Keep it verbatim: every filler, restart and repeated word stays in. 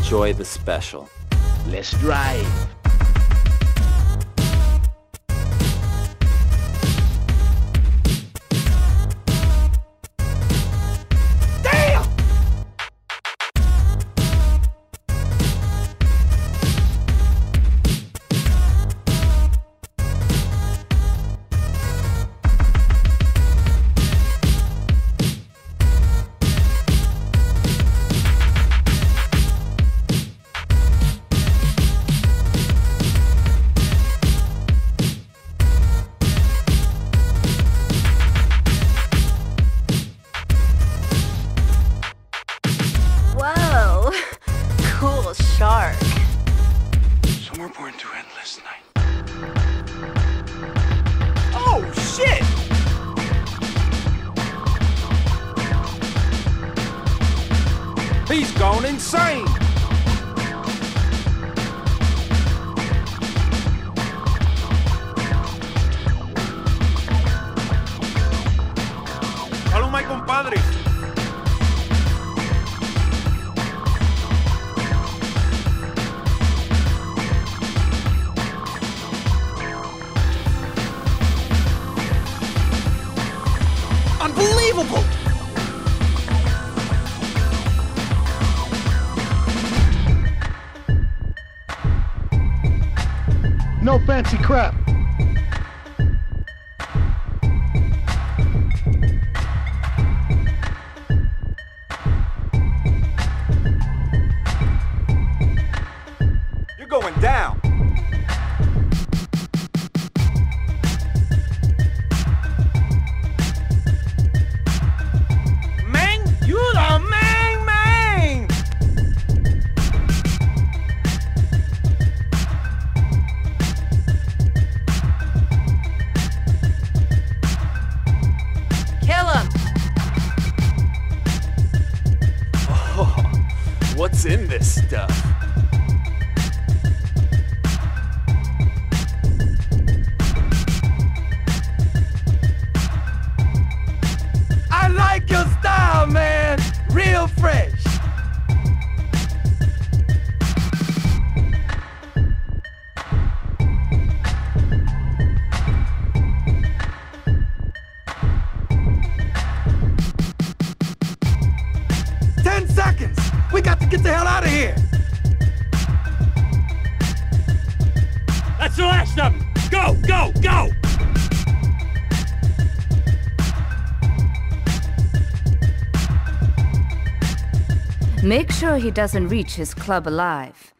enjoy the special. Let's drive. Shark. So we're born to endless night. Oh, shit! He's gone insane! Hello, my compadre. Unbelievable! No fancy crap. You're going down. What's in this stuff? I like your style, man. Real fresh. Ten seconds. We got to get the hell out of here! That's the last of them! Go, go, go! Make sure he doesn't reach his club alive.